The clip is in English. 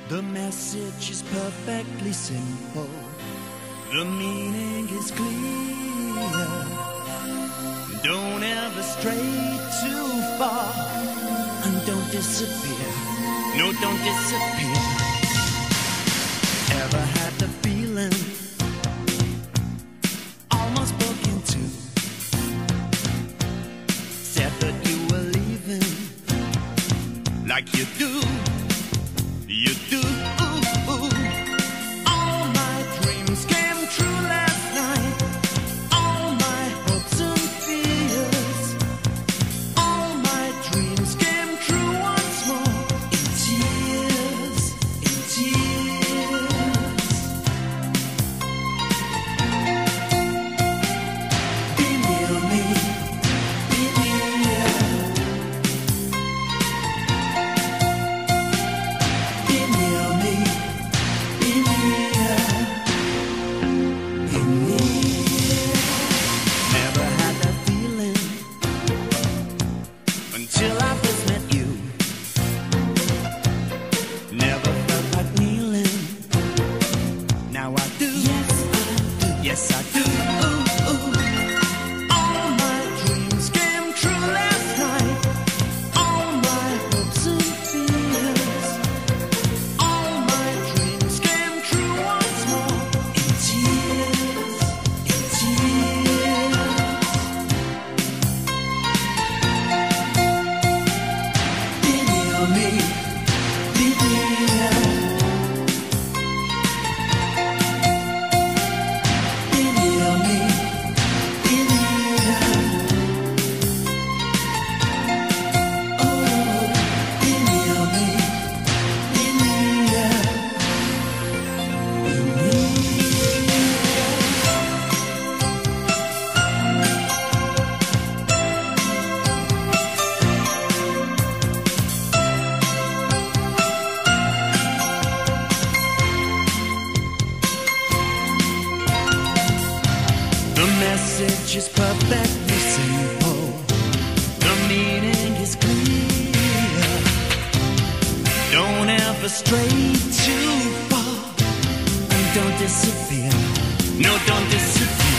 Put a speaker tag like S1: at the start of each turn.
S1: The message is perfectly simple. The meaning is clear. Don't ever stray too far, and don't disappear. No, don't disappear. Ever had the feeling almost broke in two? Said that you were leaving like you do. You do. All my dreams came true last night. All my hopes and fears. All my dreams came true once more. In tears, in tears. Be near me, be near. Be near me, be near, be near. Never had that feeling until I first met you. Never felt like kneeling. Now I do. Yes, I do. Yes, I do. All my dreams came true last night. All my hopes and fears. All my dreams came true once more. In tears, in tears. Be near me, be near. Be near me, be near. Oh, be near me, be near. Be near. The message is perfectly simple. The meaning is clear. Don't ever stray too far, and don't disappear. No, don't disappear.